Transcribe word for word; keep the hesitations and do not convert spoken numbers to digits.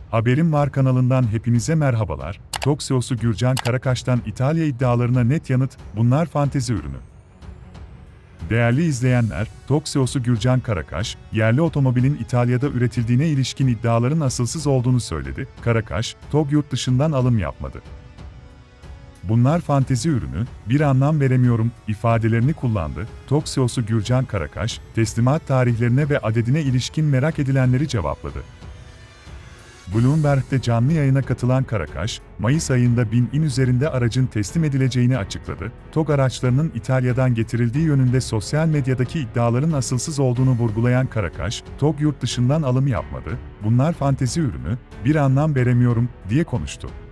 Haberim Var kanalından hepinize merhabalar. TOG C E O'su Gürcan Karakaş'tan İtalya iddialarına net yanıt, bunlar fantezi ürünü. Değerli izleyenler, TOG C E O'su Gürcan Karakaş, yerli otomobilin İtalya'da üretildiğine ilişkin iddiaların asılsız olduğunu söyledi. Karakaş, TOG yurt dışından alım yapmadı. Bunlar fantezi ürünü, bir anlam veremiyorum ifadelerini kullandı. TOG C E O'su Gürcan Karakaş, teslimat tarihlerine ve adedine ilişkin merak edilenleri cevapladı. Bloomberg'de canlı yayına katılan Karakaş, Mayıs ayında binin üzerinde aracın teslim edileceğini açıkladı. TOG araçlarının İtalya'dan getirildiği yönünde sosyal medyadaki iddiaların asılsız olduğunu vurgulayan Karakaş, TOG yurt dışından alım yapmadı, bunlar fantezi ürünü, bir anlam veremiyorum, diye konuştu.